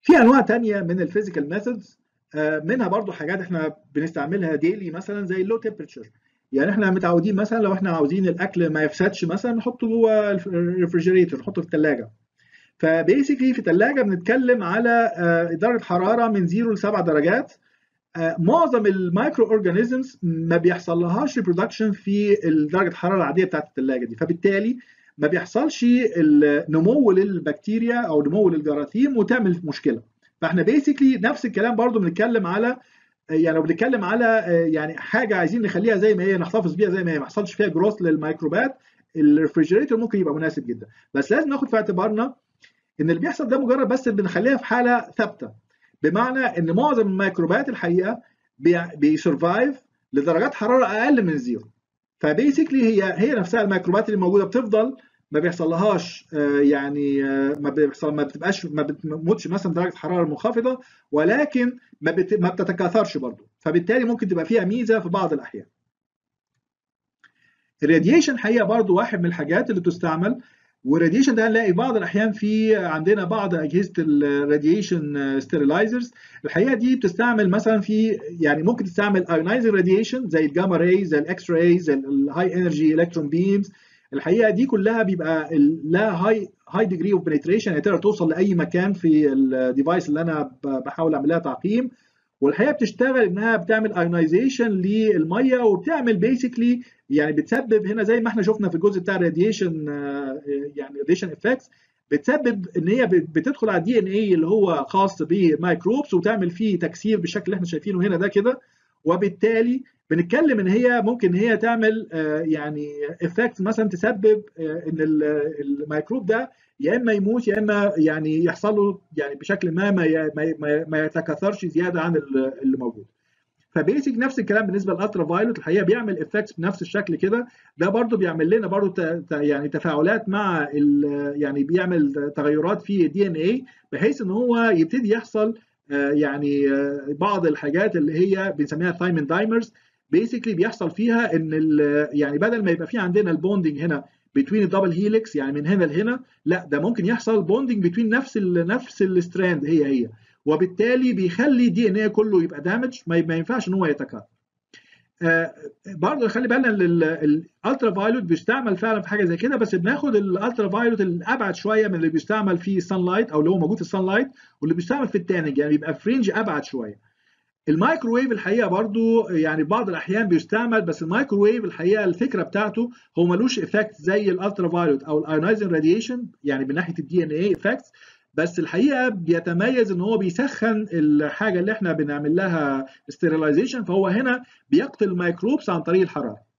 في انواع تانية من الفيزيكال ميثودز، منها برضو حاجات احنا بنستعملها ديلي مثلا زي اللو تمبرتشر. يعني احنا متعودين مثلا لو احنا عاوزين الاكل ما يفسدش مثلا نحطه جوه الريفرجريتور، نحطه في الثلاجه. فبيسكلي في الثلاجه بنتكلم على درجه حراره من 0 ل 7 درجات. معظم المايكرو اورجانيزمز ما بيحصل لهاش ريبرودكشن في درجه الحراره العاديه بتاعت الثلاجه دي، فبالتالي ما بيحصلش النمو للبكتيريا او نمو للجراثيم وتعمل مشكله. فاحنا بيسكلي نفس الكلام برضو بنتكلم على، يعني لو بنتكلم على يعني حاجه عايزين نخليها زي ما هي، نحتفظ بيها زي ما هي، ما يحصلش فيها جروث للميكروبات، الريفريجريتور ممكن يبقى مناسب جدا. بس لازم ناخد في اعتبارنا ان اللي بيحصل ده مجرد بس بنخليها في حاله ثابته، بمعنى ان معظم الميكروبات الحقيقه بيسرفايف لدرجات حراره اقل من زيرو. فبيسكلي هي نفسها الميكروبات اللي موجوده بتفضل ما بيحصلهاش يعني ما بتموتش مثلا درجه حراره منخفضه، ولكن ما بتتكاثرش برضه، فبالتالي ممكن تبقى فيها ميزه في بعض الاحيان. الراديشن حقيقه برضه واحد من الحاجات اللي تستعمل، والراديشن ده هنلاقي بعض الاحيان في عندنا بعض اجهزه الراديشن ستيرلايزرز. الحقيقه دي بتستعمل مثلا في، يعني ممكن تستعمل ايونايزنج راديشن زي الجاما راي، زي الاكس راي، زي الهاي انرجي الكترون بيمز. الحقيقه دي كلها بيبقى لها هاي ديجري اوف بنتريشن، يعني تقدر توصل لاي مكان في الديفايس اللي انا بحاول اعمل لها تعقيم. والحقيقه بتشتغل انها بتعمل ايونايزيشن للميه، وبتعمل بيسكلي يعني بتسبب هنا زي ما احنا شفنا في الجزء بتاع الراديشن، يعني راديشن افكتس، بتسبب ان هي بتدخل على الدي ان اي اللي هو خاص بالميكروبس وتعمل فيه تكسير بالشكل اللي احنا شايفينه هنا ده كده. وبالتالي بنتكلم ان هي ممكن هي تعمل يعني افكت مثلا تسبب ان الميكروب ده يا اما يموت يا اما يعني يحصل له يعني بشكل ما يتكاثرش زياده عن اللي موجود. فبيسك نفس الكلام بالنسبه للالترا فايلوت، الحقيقه بيعمل افكتس بنفس الشكل كده. ده برضو بيعمل لنا برضو يعني تفاعلات مع يعني بيعمل تغيرات في الدي ان اي، بحيث ان هو يبتدي يحصل يعني بعض الحاجات اللي هي بنسميها ثايمين دايمرز. بيسكلي بيحصل فيها ان يعني بدل ما يبقى في عندنا البوندنج هنا بين الدبل هيليكس يعني من هنا لهنا، لا ده ممكن يحصل بوندنج بين نفس الستراند هي، وبالتالي بيخلي الدي ان اي كله يبقى دامج، ما ينفعش ان هو يتكاثر. برضه خلي بالنا الالترا فايلوت بيستعمل فعلا في حاجه زي كده، بس بناخد الالترا فايلوت الابعد شويه من اللي بيستعمل في السان لايت او اللي هو موجود في السان لايت، واللي بيستعمل في التانج يعني بيبقى في رينج ابعد شويه. الميكروويف الحقيقه برضو يعني بعض الاحيان بيستعمل، بس الميكروويف الحقيقه الفكره بتاعته هو ملوش افكت زي الالترا فايلوت او الايونايزنج راديشن يعني من ناحيه الدي ان اي افكتس. بس الحقيقه بيتميز ان هو بيسخن الحاجه اللي احنا بنعمل لها ستيرلايزيشن، فهو هنا بيقتل الميكروبس عن طريق الحراره.